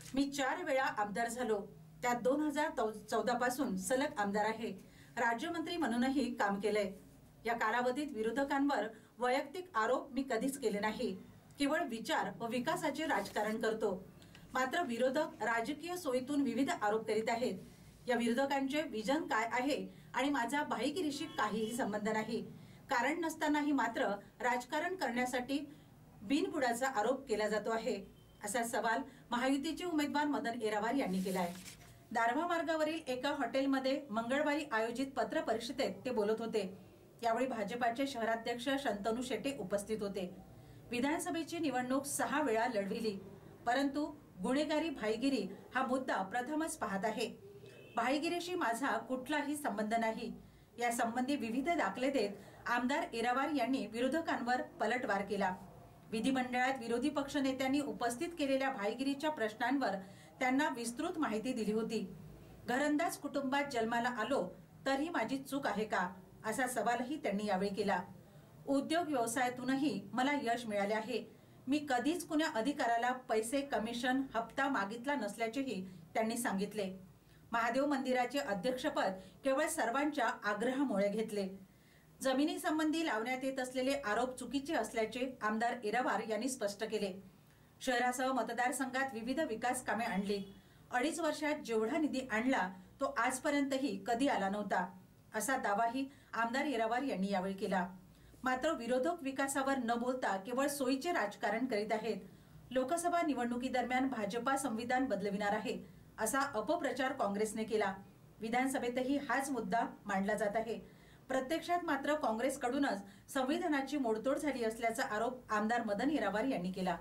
मी 4 वेळा आमदार झालो, त्यात 2014 पासून सलग आमदार आहे. राज्यमंत्री म्हणूनही काम केलंय. या कालावधीत विरोधकांवर वैयक्तिक आरोप मी कधीच केले नाही. केवळ विचार व विकासाचे राजकारण करतो. मात्र विरोधक राजकीय सोयीतून विविध आरोप करीत आहेत. या विरोधकांचे विजन काय आहे आणि माझा भाईगिरीशी काहीही संबंध नाही. कारण नसतानाही मात्र राजकारण करण्यासाठी बिनबुडाचा आरोप केला जातो आहे, असा सवाल महायुतीचे उमेदवार मदन येरावार यांनी केला आहे. दारव्हा मार्गावरील एका हॉटेलमध्ये मंगळवारी आयोजित पत्र परिषदेत ते बोलत होते. यावेळी भाजपाचे शहराध्यक्ष शंतनू शेटे उपस्थित होते. विधानसभेची निवडणूक 6 वेळा लढविली, परंतु गुन्हेगारी भाईगिरी हा मुद्दा प्रथमच पाहत आहे. भाईगिरीशी माझा कुठलाही संबंध नाही. या संबंधी विविध दाखले देत आमदार येरावार यांनी विरोधकांवर पलटवार केला. विधिमंडळात विरोधी पक्षनेत्यांनी उपस्थित केलेल्या भाईगिरीच्या प्रश्नांवर त्यांना विस्तृत माहिती दिली होती. घरंदाज कुटुंबात जन्माला आलो तरी माझी चूक आहे का, असा सवालही त्यांनी यावेळी केला. उद्योग व्यवसायातूनही मला यश मिळाले आहे. मी कधीच कुण्या अधिकाऱ्याला पैसे, कमिशन, हप्ता मागितला नसल्याचेही त्यांनी सांगितले. महादेव मंदिराचे अध्यक्षपद केवळ सर्वांच्या आग्रहामुळे घेतले. जमिनीसंबंधी लावण्यात येत असलेले आरोप चुकीचे असल्याचे आमदार येरावार यांनी स्पष्ट केले. शहरासह मतदारसंघात विविध विकास कामे आणली. 2.5 वर्षात जेवढा निधी आणला तो आजपर्यंतही कधी आला नव्हता, असा दावाही आमदार येरावार यांनी यावेळी केला. मात्र विरोधक विकासावर न बोलता केवळ सोयीचे राजकारण करीत आहेत. लोकसभा निवडणुकीदरम्यान भाजपा संविधान बदलविणार आहे, असा अपप्रचार काँग्रेसने केला. विधानसभेतही हाच मुद्दा मांडला जात आहे. प्रत्यक्षात मात्र काँग्रेसकडूनच संविधानाची मोडतोड झाली असल्याचा आरोप आमदार मदन येरावार यांनी केला.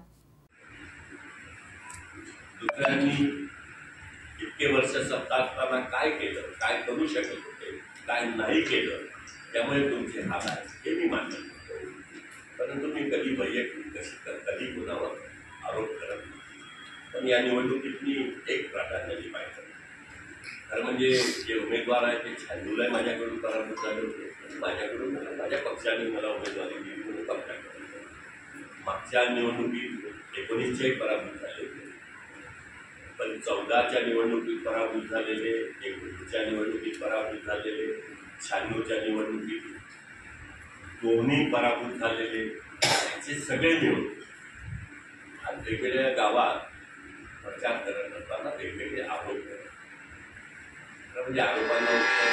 दुसऱ्यांनी इतके वर्ष सत्ता असताना काय केलं, काय करू शकत होते, काय नाही केलं, त्यामुळे तुमचे हात आहेत हे मी मान्य करतो. परंतु मी कधी वैयक्तिक कधी कुणावर आरोप करत नाही. पण या निवडणुकीत मी एक प्राधान्य दिले पाहिजे. खरं म्हणजे जे उमेदवार आहेत ते छानूलाही माझ्याकडून पराभूत झाले होते. माझ्याकडून माझ्या पक्षाने मला उमेदवारी दिली म्हणून पक्षाकडे मागच्या निवडणुकीत 19च्याही पराभूत झाले होते. पण 14च्या निवडणुकीत पराभूत झालेले, 19च्या निवडणुकीत पराभूत झालेले, 96च्या निवडणुकीत दोन्ही पराभूत झालेले, याचे सगळे मिळून आज वेगवेगळ्या गावात प्रचार करत असताना वेगवेगळे आरोप करत. म्हणजे आरोपांना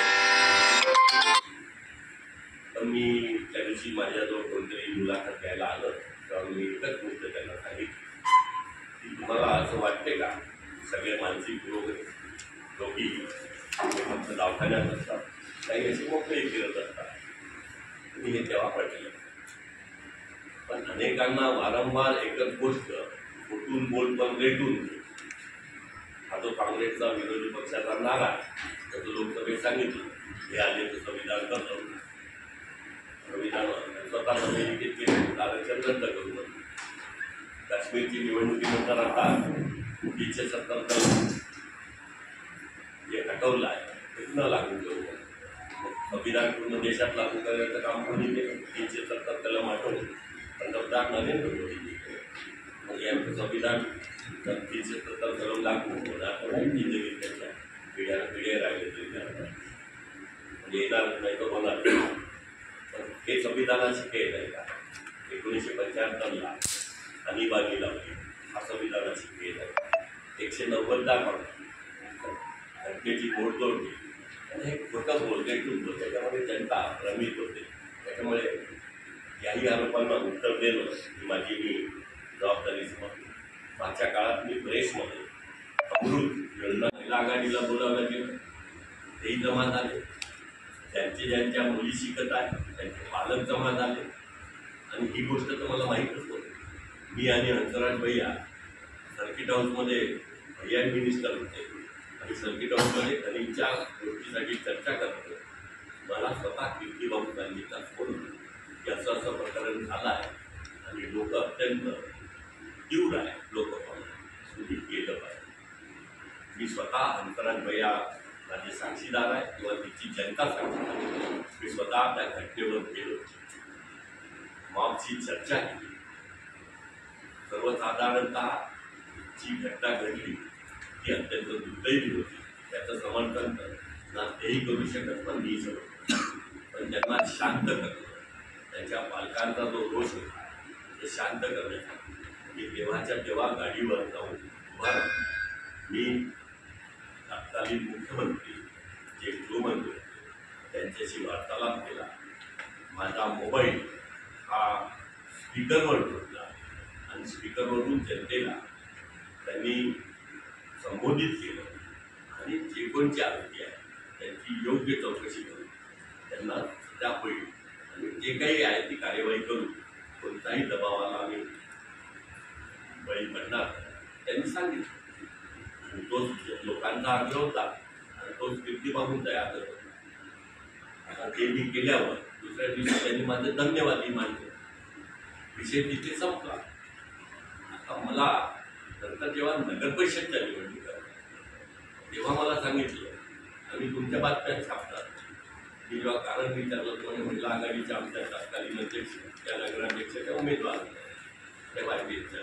पण मी त्या दिवशी माझ्याजवळ कोणतरी मुलाखत घ्यायला आलं तेव्हा मी एकच गोष्ट त्यांना सांगितली की तुम्हाला असं वाटते का सगळे मानसिक रोगी फक्त दवाखान्यात असतात, काही असे मोकळे फिरत असतात. मी हे तेव्हा पटलं. पण अनेकांना वारंवार एकच गोष्ट उठून बोल पण रेटून हा जो काँग्रेसचा विरोधी पक्षाचा नारा त्याचं लोकसभेत सांगितलं हे आले तर संविधान करतो, संविधान स्वतः अमेरिकेत केले आरक्षण रद्द करू. काश्मीरची निवडणुकीनंतर आता 370 जे हटवलं आहे ते न लागू करू. संविधान पूर्ण देशात लागू करण्याचं काम कोणी केलं. 370 कलम हटवलं पंतप्रधान नरेंद्र मोदींनी केलं. मग यांचं संविधान 370 कलम लागू होणार नाही. त्याच्या पिढ्या राहिले तरी म्हणजे येणार नाही तर होणार. पण हे संविधानाची खेळ नाही का. 1975ला आणीबाणी लावली हा संविधानाची खेळ आहे. 190 दाखवली, घटनेची मोडतोड केली आणि हे खोटं बोलगेटून त्याच्यामध्ये जनता भ्रमित होते. त्याच्यामुळे याही आरोपांना उत्तर देणं ही माझी जबाबदारी समजते. मागच्या काळात मी प्रेसमध्ये अमृत योजना महिला आघाडीला बोलावलं गेलं, तेही जमा झाले. ज्यांच्या मुली शिकत आहेत त्यांचे पालक जमा झाले. आणि ही गोष्ट तर मला माहीतच होती. मी आणि हंसराज भैया सर्किट हाऊसमध्ये भैया मिनिस्टर होते आणि सर्किट हाऊसमध्ये खनिजच्या गोष्टीसाठी चर्चा करत होते. मला स्वतः कीर्तिभाऊ गांधीचा फोन की असं असं प्रकरण झालं आहे आणि लोक अत्यंत तीव्र आहे, लोक सूचित केलं पाहिजे. मी स्वतः हंसराज भैया माझे साक्षीदार आहे किंवा तिची जनता साक्षीदार आहे. मी स्वतः त्या घटनेवर गेलो, मॉबची चर्चा केली. सर्वसाधारणतः जी घटना घडली ती अत्यंत दुर्दैवी होती. त्याचं समर्थन ना तेही करू शकत पण मी शकत, पण त्यांना शांत करणं, त्यांच्या पालकांचा जो रोष होता ते शांत करण्यासाठी मी तेव्हाच्या तेव्हा गाडीवर जाऊन उभा राहिलो. मी तत्कालीन मुख्यमंत्री जे गृहमंत्री त्यांच्याशी वार्तालाप केला. माझा मोबाईल हा स्पीकरवर ठेवला आणि स्पीकरवरून जनतेला त्यांनी संबोधित केलं आणि जे कोणची आरोपी आहे त्यांची योग्य चौकशी करून त्यांना सजा होईल आणि जे काही आहे ती कार्यवाही करून कोणताही दबावाला आम्ही बळी पडणार त्यांनी सांगितलं. आणि तोच लोकांचा आग्रह होता आणि तोच कीर्ती पाहून तयार करत होता. आता ते मी केल्यावर दुसऱ्या दिवशी त्यांनी माझं धन्यवादही मानले. विषय तिथे संपला. आता मला नंतर जेव्हा नगर परिषदच्या निवडणुका तेव्हा मला सांगितलं आम्ही तुमच्या बातम्यात छापतात. मी जेव्हा कारण विचारलं तर महिला आघाडीच्या आमच्या तत्कालीन अध्यक्ष त्या नगराध्यक्षाच्या उमेदवार त्या भारतीय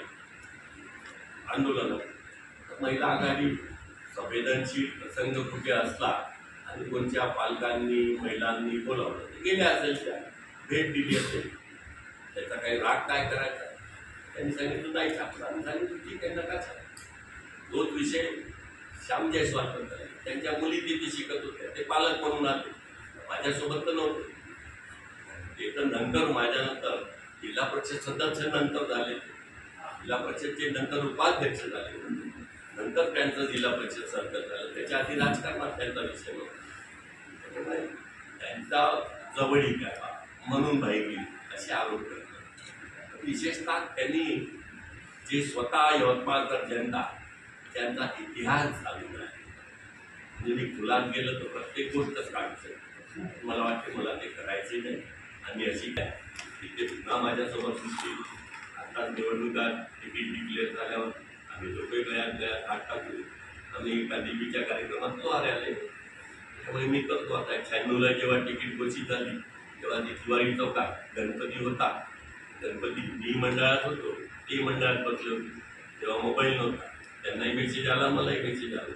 आंदोलन. महिला आघाडी संवेदनशील प्रसंग कुठे असला आणि कोणत्या पालकांनी महिलांनी बोलावलं ते गेल्या असेल, त्या भेट दिली असेल, त्याचा काही राग काय करायचा. त्यांनी सांगितलं नाही छापला. आम्ही सांगितलं ठीक आहे नका छाप. तोच विषय श्याम जयस्वाल बद्दल, त्यांच्या मुली तिथे शिकत होत्या, ते पालक म्हणून आले, माझ्यासोबत तर नव्हते. ते तर नंतर माझ्यानंतर जिल्हा परिषद सदस्य नंतर झाले, जिल्हा परिषदचे नंतर उपाध्यक्ष झाले, नंतर त्यांचं जिल्हा परिषद सरकार झालं. त्याच्या आधी राजकारणात त्यांचा विषय नव्हता. त्याच्यामुळे त्यांचा जवळीक आहे म्हणून भाईगिरी असे आरोप करतात. विशेषतः त्यांनी जे स्वतः यवतमाळकर जनता त्यांचा इतिहास झालेला आहे. म्हणजे मी खुलात गेलं तर प्रत्येक गोष्टच काढू शकतो. मला वाटते मला ते करायचे नाही आणि अशी काय तिथे पुन्हा माझ्यासोबत सुचली. आता निवडणुका तिकीट डिक्लेअर झाल्यावर आम्ही दोघे गळ्यात हात टाकू. आम्ही एका देवीच्या कार्यक्रमात द्वारे आले. त्यामुळे मी करतो. आता 96ला जेव्हा तिकीट घोषित झाली तेव्हा दिवाळी चौकात गणपती होता. गणपती मी मंडळात होतो, ती मंडळात बसले होते. तेव्हा मोबाईल नव्हता. त्यांनाही मेसेज आला, मलाही मेसेज आला.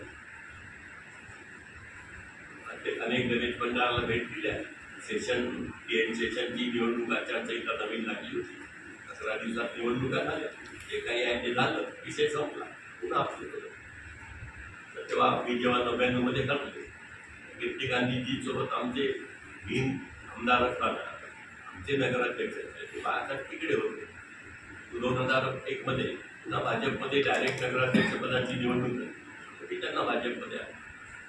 अनेक गणेश मंडळाला भेट दिल्या. सेशनची निवडणूक आचारसंहिता नवीन लागली होती. 11 दिवसात निवडणुका झाल्या. जे काही आहे ते झालं, विषय संपला. पुन्हा आपलं तेव्हा मी जेव्हा 99 मध्ये ठरले, कीर्ती गांधीजी सोबत आमचे 3 आमदार असताना आमचे नगराध्यक्ष आता तिकडे होते. 2001 मध्ये पुन्हा भाजपमध्ये डायरेक्ट नगराध्यक्ष पदाची निवडणूक झाली. ती त्यांना भाजपमध्ये आली.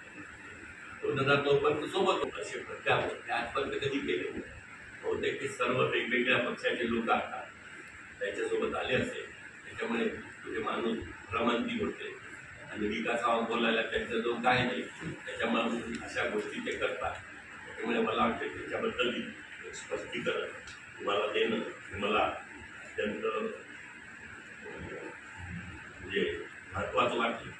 2009 पर्यंत सोबत असे प्रत्यावर्त आजपर्यंत कधी केले नाही. बहुतेक ते सर्व वेगवेगळ्या पक्षाचे लोक आता त्यांच्यासोबत आले असेल. त्याच्यामुळे तुझे माणूस भ्रमंती होते आणि विकासावर बोलायला त्यांच्याजवळ काय नाही. त्याच्यामुळे अशा गोष्टी ते करतात. त्याच्यामुळे मला वाटते त्याच्याबद्दल स्पष्टीकरण तुम्हाला देणं मला अत्यंत म्हणजे महत्त्वाचं वाटलं.